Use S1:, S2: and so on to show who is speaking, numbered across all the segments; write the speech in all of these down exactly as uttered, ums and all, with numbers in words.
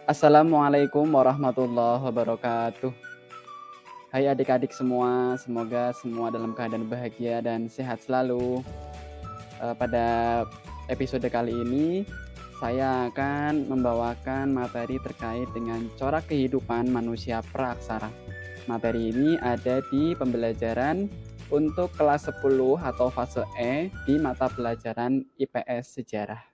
S1: Assalamualaikum warahmatullahi wabarakatuh. Hai adik-adik semua, semoga semua dalam keadaan bahagia dan sehat selalu. Uh, pada episode kali ini, saya akan membawakan materi terkait dengan corak kehidupan manusia praaksara. Materi ini ada di pembelajaran untuk kelas sepuluh atau fase E di mata pelajaran I P S Sejarah.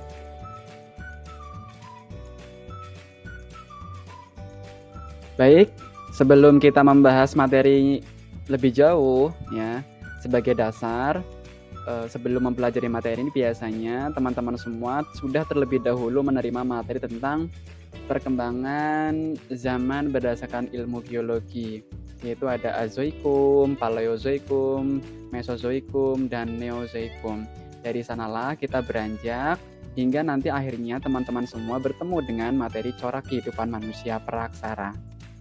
S1: Baik, sebelum kita membahas materi lebih jauh, ya, sebagai dasar, eh, sebelum mempelajari materi ini biasanya teman-teman semua sudah terlebih dahulu menerima materi tentang perkembangan zaman berdasarkan ilmu geologi, yaitu ada Azoikum, Paleozoikum, Mesozoikum, dan Neozoikum. Dari sanalah kita beranjak hingga nanti akhirnya teman-teman semua bertemu dengan materi corak kehidupan manusia praaksara.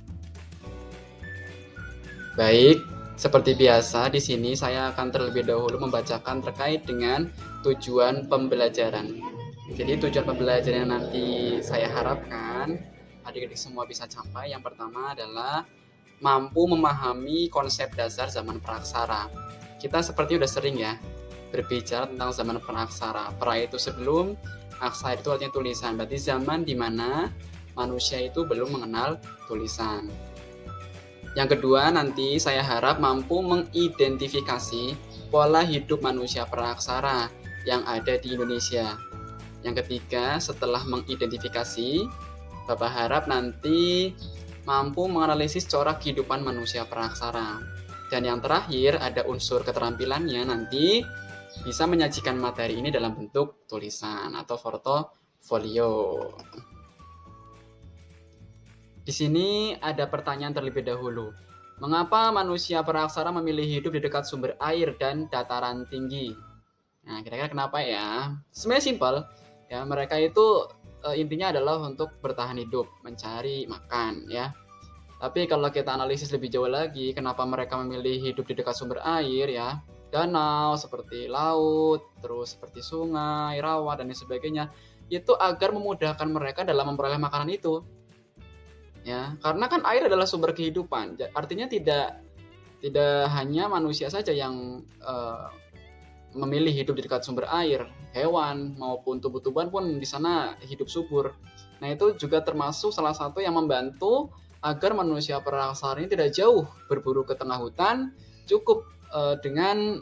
S1: Baik, seperti biasa di sini saya akan terlebih dahulu membacakan terkait dengan tujuan pembelajaran. Jadi tujuan pembelajaran yang nanti saya harapkan adik-adik semua bisa capai, yang pertama adalah mampu memahami konsep dasar zaman praaksara. Kita seperti udah sering ya berbicara tentang zaman praaksara. Pra itu sebelum, aksara itu artinya tulisan. Berarti zaman di mana manusia itu belum mengenal tulisan. Yang kedua, nanti saya harap mampu mengidentifikasi pola hidup manusia praaksara yang ada di Indonesia. Yang ketiga, setelah mengidentifikasi, Bapak harap nanti mampu menganalisis corak kehidupan manusia praaksara. Dan yang terakhir, ada unsur keterampilannya, nanti bisa menyajikan materi ini dalam bentuk tulisan atau portofolio. Di sini ada pertanyaan terlebih dahulu. Mengapa manusia praaksara memilih hidup di dekat sumber air dan dataran tinggi? Nah, kira-kira kenapa ya? Sebenarnya simpel. Ya, mereka itu e, intinya adalah untuk bertahan hidup, mencari makan, ya. Tapi kalau kita analisis lebih jauh lagi, kenapa mereka memilih hidup di dekat sumber air, ya? Danau, seperti laut, terus seperti sungai, rawa, dan sebagainya. Itu agar memudahkan mereka dalam memperoleh makanan itu. Ya, karena kan air adalah sumber kehidupan. Artinya tidak tidak hanya manusia saja yang uh, memilih hidup di dekat sumber air, hewan maupun tumbuh-tumbuhan pun di sana hidup subur. Nah, itu juga termasuk salah satu yang membantu agar manusia praaksara ini tidak jauh berburu ke tengah hutan, cukup uh, dengan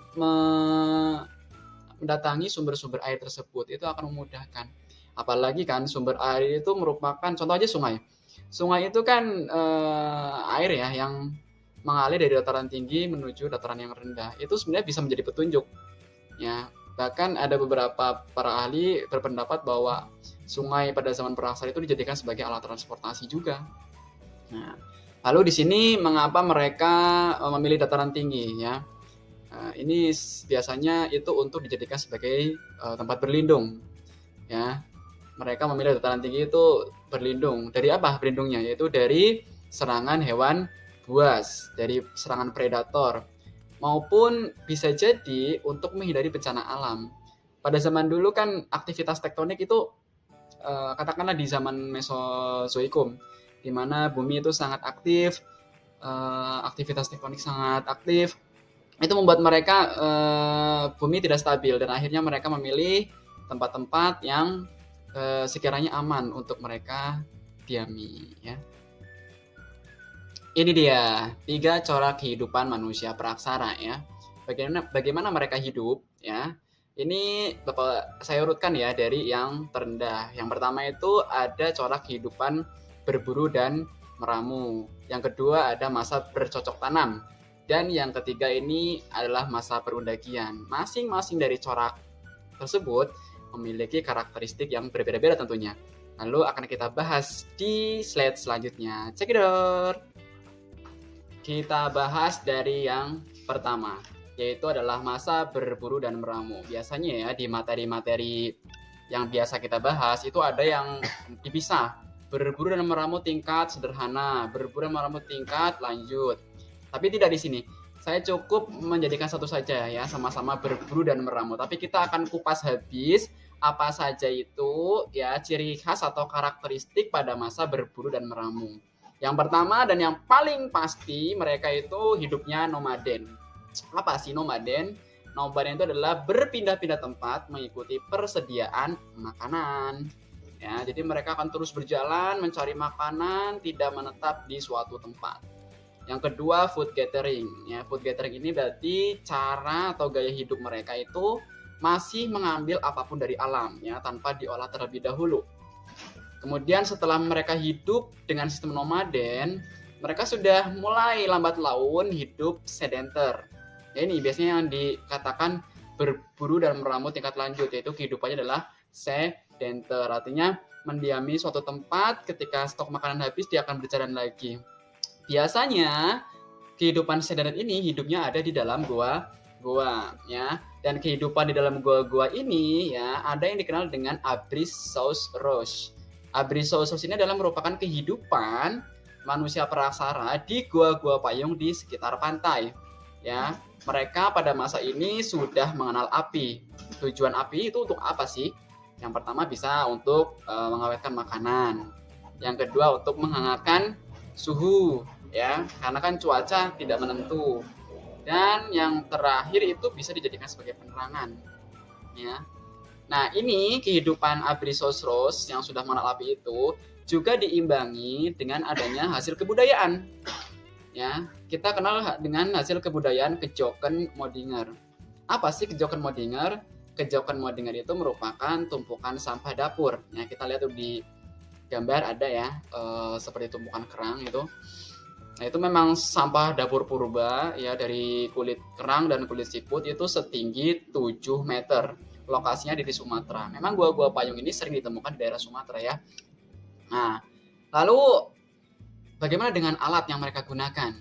S1: mendatangi sumber-sumber air tersebut. Itu akan memudahkan. Apalagi kan sumber air itu merupakan, contoh aja sungai. Sungai itu kan eh, air ya yang mengalir dari dataran tinggi menuju dataran yang rendah. Itu sebenarnya bisa menjadi petunjuk. Ya, bahkan ada beberapa para ahli berpendapat bahwa sungai pada zaman praaksara itu dijadikan sebagai alat transportasi juga. Nah, lalu di sini mengapa mereka memilih dataran tinggi ya? Nah, ini biasanya itu untuk dijadikan sebagai uh, tempat berlindung. Ya. Mereka memilih dataran tinggi itu berlindung. Dari apa berlindungnya? Yaitu dari serangan hewan buas, dari serangan predator, maupun bisa jadi untuk menghindari bencana alam. Pada zaman dulu kan aktivitas tektonik itu eh, katakanlah di zaman Mesozoikum, di mana bumi itu sangat aktif, eh, aktivitas tektonik sangat aktif. Itu membuat mereka eh, bumi tidak stabil dan akhirnya mereka memilih tempat-tempat yang Eh, sekiranya aman untuk mereka diami ya. Ini dia tiga corak kehidupan manusia praaksara ya. Bagaimana bagaimana mereka hidup ya. Ini Bapak saya urutkan ya dari yang terendah. Yang pertama itu ada corak kehidupan berburu dan meramu. Yang kedua ada masa bercocok tanam. Dan yang ketiga ini adalah masa perundagian. Masing-masing dari corak tersebut memiliki karakteristik yang berbeda-beda tentunya. Lalu akan kita bahas di slide selanjutnya. Cekidot. Kita bahas dari yang pertama, yaitu adalah masa berburu dan meramu. Biasanya ya di materi-materi yang biasa kita bahas itu ada yang dipisah. Berburu dan meramu tingkat sederhana, berburu dan meramu tingkat lanjut. Tapi tidak di sini. Saya cukup menjadikan satu saja ya, sama-sama berburu dan meramu. Tapi kita akan kupas habis apa saja itu ya ciri khas atau karakteristik pada masa berburu dan meramu. Yang pertama dan yang paling pasti mereka itu hidupnya nomaden. Apa sih nomaden? Nomaden itu adalah berpindah-pindah tempat mengikuti persediaan makanan. Ya, jadi mereka akan terus berjalan mencari makanan, tidak menetap di suatu tempat. Yang kedua, food gathering. Ya, food gathering ini berarti cara atau gaya hidup mereka itu masih mengambil apapun dari alam, ya, tanpa diolah terlebih dahulu. Kemudian setelah mereka hidup dengan sistem nomaden, mereka sudah mulai lambat laun hidup sedenter. Ya, ini biasanya yang dikatakan berburu dan meramu tingkat lanjut, yaitu kehidupannya adalah sedenter, artinya mendiami suatu tempat, ketika stok makanan habis dia akan berjalan lagi. Biasanya kehidupan sedenter ini hidupnya ada di dalam goa-goa, ya. Dan kehidupan di dalam goa-goa ini ya ada yang dikenal dengan Abrikosaurus. Abrikosaurus ini adalah merupakan kehidupan manusia praksara di goa-goa payung di sekitar pantai. Ya, mereka pada masa ini sudah mengenal api. Tujuan api itu untuk apa sih? Yang pertama bisa untuk e, mengawetkan makanan. Yang kedua untuk menghangatkan suhu, ya, karena kan cuaca tidak menentu. Dan yang terakhir itu bisa dijadikan sebagai penerangan, ya. Nah, ini kehidupan Abrikosaurus yang sudah mengenal api itu juga diimbangi dengan adanya hasil kebudayaan. Ya, kita kenal dengan hasil kebudayaan Kejoken Modinger. Apa sih Kejoken Modinger? Kejoken Modinger itu merupakan tumpukan sampah dapur. Ya, kita lihat tuh di gambar ada ya, e, seperti tumpukan kerang itu. Nah, itu memang sampah dapur purba ya, dari kulit kerang dan kulit siput itu setinggi tujuh meter. Lokasinya di Sumatera. Memang gua-gua payung ini sering ditemukan di daerah Sumatera ya. Nah, lalu bagaimana dengan alat yang mereka gunakan?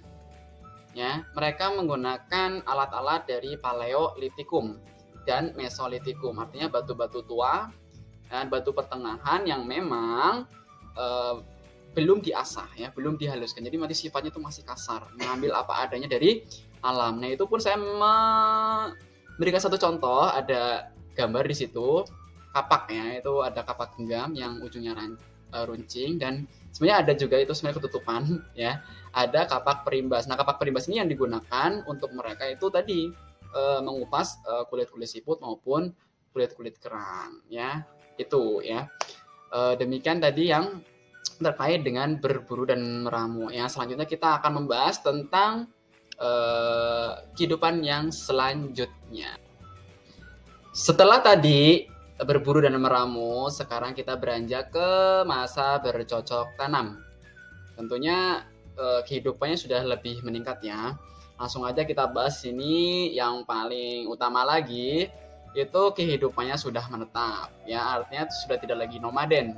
S1: Ya, mereka menggunakan alat-alat dari Paleolitikum dan Mesolitikum, artinya batu-batu tua dan batu pertengahan yang memang eh, belum diasah ya, belum dihaluskan. Jadi masih sifatnya itu masih kasar, mengambil apa adanya dari alam. Nah, itu pun saya memberikan satu contoh, ada gambar di situ kapak ya, itu ada kapak genggam yang ujungnya runcing, dan sebenarnya ada juga itu sebenarnya ketutupan ya, ada kapak perimbas. Nah, kapak perimbas ini yang digunakan untuk mereka itu tadi e, mengupas e, kulit-kulit siput maupun kulit-kulit kerang ya, itu ya. E, demikian tadi yang terkait dengan berburu dan meramu ya. Selanjutnya kita akan membahas tentang e, kehidupan yang selanjutnya. Setelah tadi berburu dan meramu, sekarang kita beranjak ke masa bercocok tanam. Tentunya eh, kehidupannya sudah lebih meningkat ya. Langsung aja kita bahas ini yang paling utama lagi, itu kehidupannya sudah menetap ya, artinya sudah tidak lagi nomaden.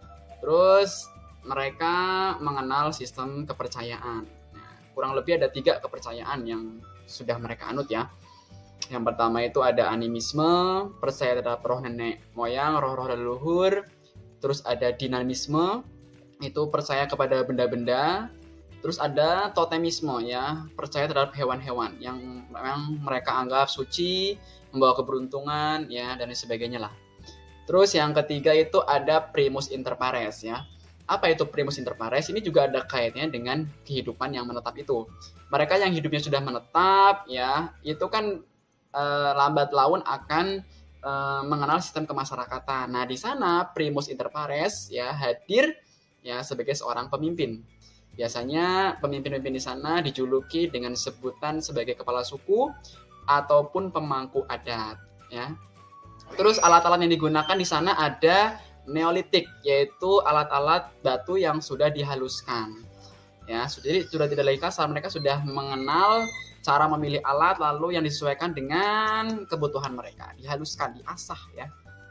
S1: Terus mereka mengenal sistem kepercayaan. Nah, kurang lebih ada tiga kepercayaan yang sudah mereka anut ya. Yang pertama itu ada animisme, percaya terhadap roh nenek moyang, roh-roh leluhur. Terus ada dinamisme, itu percaya kepada benda-benda. Terus ada totemisme ya, percaya terhadap hewan-hewan yang memang mereka anggap suci, membawa keberuntungan ya, dan sebagainya lah. Terus yang ketiga itu ada primus inter pares ya. Apa itu primus inter pares? Ini juga ada kaitannya dengan kehidupan yang menetap itu. Mereka yang hidupnya sudah menetap ya, itu kan eh, lambat laun akan eh, mengenal sistem kemasyarakatan. Nah, di sana primus inter pares ya hadir ya sebagai seorang pemimpin. Biasanya pemimpin-pemimpin di sana dijuluki dengan sebutan sebagai kepala suku ataupun pemangku adat ya. Terus alat-alat yang digunakan di sana ada neolitik, yaitu alat-alat batu yang sudah dihaluskan. Ya, jadi sudah tidak lagi kasar, mereka sudah mengenal cara memilih alat lalu yang disesuaikan dengan kebutuhan mereka, dihaluskan, diasah ya.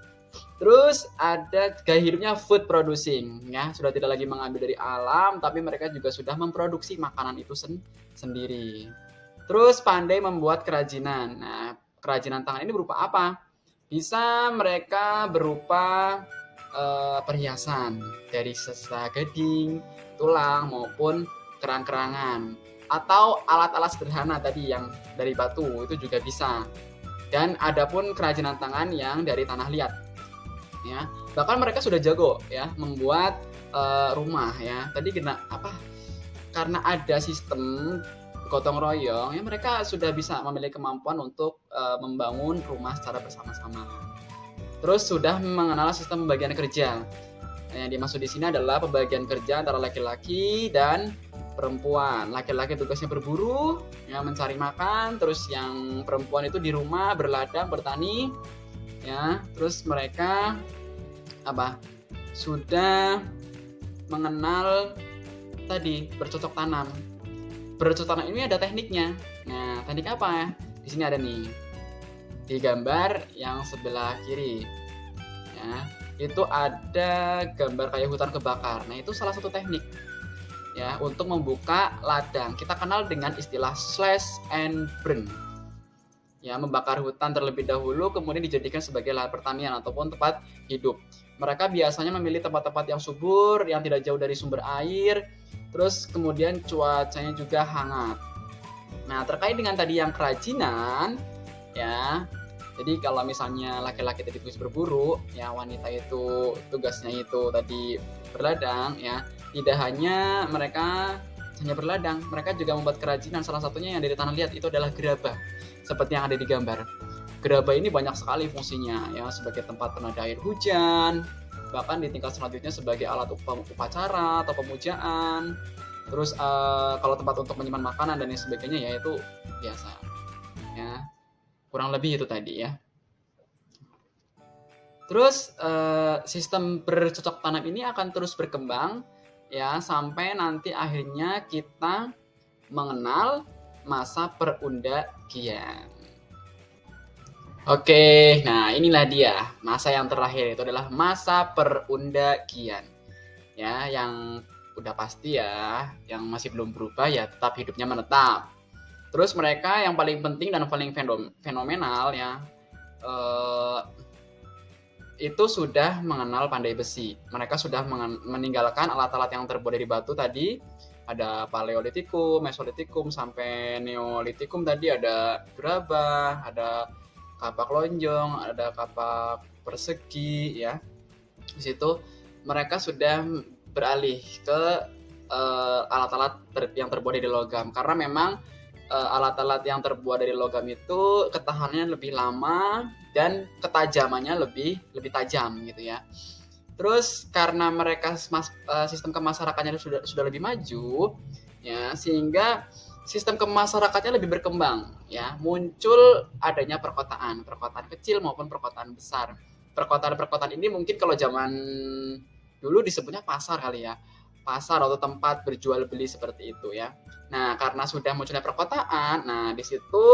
S1: Terus ada gaya hidupnya food producing ya, sudah tidak lagi mengambil dari alam, tapi mereka juga sudah memproduksi makanan itu sen- sendiri. Terus pandai membuat kerajinan. Nah, kerajinan tangan ini berupa apa? Bisa mereka berupa uh, perhiasan dari sisa gading, tulang maupun kerang-kerangan, atau alat-alat sederhana tadi yang dari batu itu juga bisa. Dan ada pun kerajinan tangan yang dari tanah liat. ya. Bahkan mereka sudah jago ya membuat uh, rumah ya. Tadi kena apa? Karena ada sistem gotong royong ya, mereka sudah bisa memiliki kemampuan untuk uh, membangun rumah secara bersama-sama. Terus sudah mengenal sistem pembagian kerja. Nah, yang dimaksud di sini adalah pembagian kerja antara laki-laki dan perempuan. Laki-laki tugasnya berburu, ya mencari makan, terus yang perempuan itu di rumah berladang, bertani, ya. Terus mereka apa? Sudah mengenal tadi bercocok tanam. Bercocok tanam ini ada tekniknya. Nah, teknik apa ya? Di sini ada nih. Di gambar yang sebelah kiri. Ya, itu ada gambar kayak hutan kebakar. Nah, itu salah satu teknik ya untuk membuka ladang. Kita kenal dengan istilah slash and burn. Ya, membakar hutan terlebih dahulu kemudian dijadikan sebagai lahan pertanian ataupun tempat hidup. Mereka biasanya memilih tempat-tempat yang subur, yang tidak jauh dari sumber air, terus kemudian cuacanya juga hangat. Nah, terkait dengan tadi yang kerajinan, ya, jadi kalau misalnya laki-laki tadi tugas berburu, ya wanita itu tugasnya itu tadi berladang, ya, tidak hanya mereka hanya berladang, mereka juga membuat kerajinan. Salah satunya yang dari tanah liat itu adalah gerabah, seperti yang ada di gambar. Gerabah ini banyak sekali fungsinya, ya, sebagai tempat penada air hujan, bahkan di tingkat selanjutnya sebagai alat upacara atau pemujaan. Terus uh, kalau tempat untuk menyimpan makanan dan lain sebagainya, ya itu biasa, ya kurang lebih itu tadi ya. Terus uh, sistem bercocok tanam ini akan terus berkembang ya sampai nanti akhirnya kita mengenal masa perundakian. Oke, nah inilah dia masa yang terakhir, itu adalah masa perundakian. Ya, yang udah pasti ya, yang masih belum berubah ya tetap hidupnya menetap. Terus mereka yang paling penting dan paling fenomenal ya, eh, itu sudah mengenal pandai besi. Mereka sudah meninggalkan alat-alat yang terbuat dari batu tadi. Ada Paleolitikum, Mesolitikum, sampai Neolitikum tadi ada gerabah, ada kapak lonjong, ada kapak persegi ya. Di situ mereka sudah beralih ke uh, alat-alat ter- yang terbuat dari logam, karena memang uh, alat-alat yang terbuat dari logam itu ketahanannya lebih lama dan ketajamannya lebih lebih tajam gitu ya. Terus karena mereka mas, uh, sistem kemasyarakatnya sudah sudah lebih maju ya, sehingga sistem kemasyarakatnya lebih berkembang ya, muncul adanya perkotaan, perkotaan kecil maupun perkotaan besar. Perkotaan-perkotaan ini mungkin kalau zaman dulu disebutnya pasar kali ya, pasar atau tempat berjual beli seperti itu ya. Nah, karena sudah munculnya perkotaan, nah di situ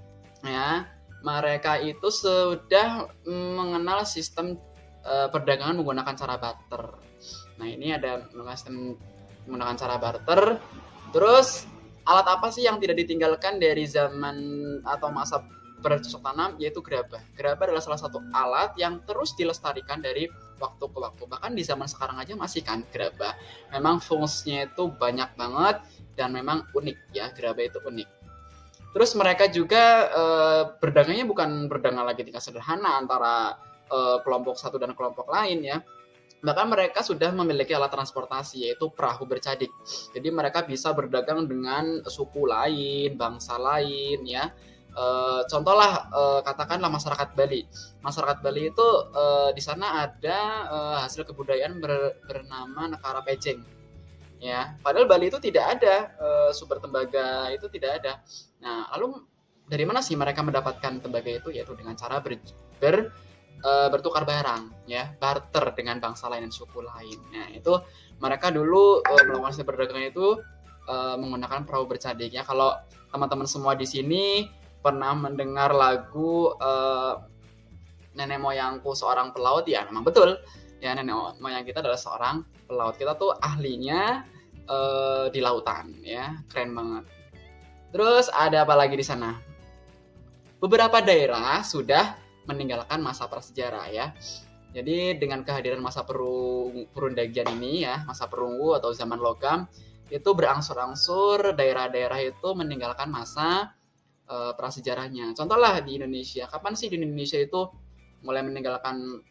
S1: ya mereka itu sudah mengenal sistem uh, perdagangan menggunakan cara barter. Nah, ini ada sistem menggunakan cara barter. Terus alat apa sih yang tidak ditinggalkan dari zaman atau masa bercocok tanam, yaitu gerabah. Gerabah adalah salah satu alat yang terus dilestarikan dari waktu ke waktu. Bahkan di zaman sekarang aja masih kan gerabah. Memang fungsinya itu banyak banget dan memang unik ya, gerabah itu unik. Terus mereka juga e, berdagangnya bukan berdagang lagi tingkat sederhana antara e, kelompok satu dan kelompok lain ya. Bahkan mereka sudah memiliki alat transportasi, yaitu perahu bercadik. Jadi mereka bisa berdagang dengan suku lain, bangsa lain ya. E, contohlah e, katakanlah masyarakat Bali. Masyarakat Bali itu e, di sana ada e, hasil kebudayaan ber, bernama Nekara Pejeng. Ya, padahal Bali itu tidak ada e, sumber tembaga, itu tidak ada. Nah, lalu dari mana sih mereka mendapatkan tembaga itu? Yaitu dengan cara ber, ber Uh, bertukar barang ya, barter dengan bangsa lain dan suku lain. Nah, itu mereka dulu uh, melakukan sistem perdagangan itu uh, menggunakan perahu bercadik ya. Kalau teman-teman semua di sini pernah mendengar lagu uh, Nenek Moyangku Seorang Pelaut, ya memang betul ya, nenek moyang kita adalah seorang pelaut. Kita tuh ahlinya uh, di lautan ya, keren banget. Terus ada apa lagi di sana? Beberapa daerah sudah meninggalkan masa prasejarah ya. Jadi dengan kehadiran masa perung, perundakian ini ya, masa perunggu atau zaman logam, itu berangsur-angsur daerah-daerah itu meninggalkan masa e, prasejarahnya. Contohlah di Indonesia, kapan sih di Indonesia itu mulai meninggalkan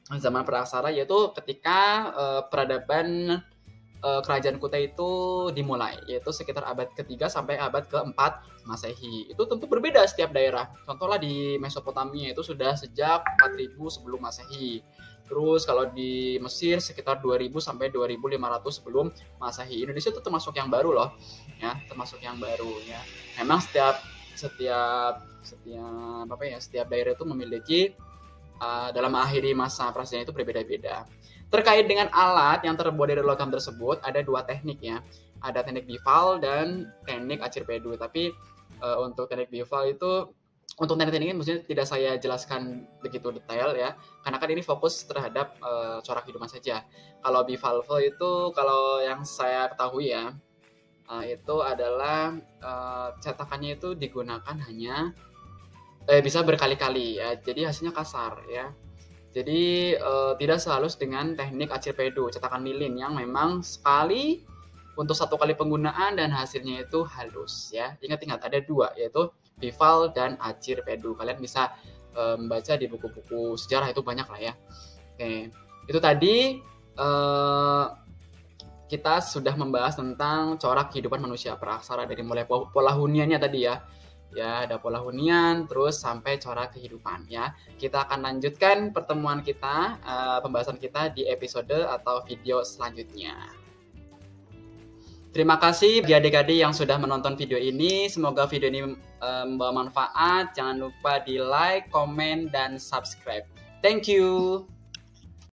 S1: zaman praaksara, yaitu ketika uh, peradaban uh, kerajaan Kutai itu dimulai, yaitu sekitar abad ketiga sampai abad keempat Masehi. Itu tentu berbeda setiap daerah. Contohlah di Mesopotamia itu sudah sejak empat ribu sebelum Masehi. Terus kalau di Mesir sekitar dua ribu sampai dua ribu lima ratus sebelum Masehi. Indonesia itu termasuk yang baru loh, ya, termasuk yang baru ya. Memang setiap setiap setiap apa ya, setiap daerah itu memiliki uh, dalam mengakhiri masa prasejarah itu berbeda-beda. Terkait dengan alat yang terbuat dari logam tersebut, ada dua teknik ya. Ada teknik bival dan teknik acir-pedu. Tapi uh, untuk teknik bival itu, untuk teknik-teknik ini maksudnya tidak saya jelaskan begitu detail ya, karena kan ini fokus terhadap uh, corak kehidupan saja. Kalau bivalve itu, kalau yang saya ketahui ya, uh, itu adalah uh, cetakannya itu digunakan hanya eh, bisa berkali-kali ya, jadi hasilnya kasar ya. Jadi uh, tidak sehalus dengan teknik acir-pedu, cetakan lilin yang memang sekali untuk satu kali penggunaan dan hasilnya itu halus ya. Ingat-ingat ada dua, yaitu bival dan acir-pedu. Kalian bisa uh, membaca di buku-buku sejarah, itu banyak lah ya. Oke, itu tadi uh, kita sudah membahas tentang corak kehidupan manusia praaksara, dari mulai pola huniannya tadi ya. Ya, ada pola hunian, terus sampai corak kehidupan ya. Kita akan lanjutkan pertemuan kita, uh, pembahasan kita di episode atau video selanjutnya. Terima kasih bagi adik-adik yang sudah menonton video ini. Semoga video ini uh, membawa manfaat. Jangan lupa di like, komen, dan subscribe. Thank you.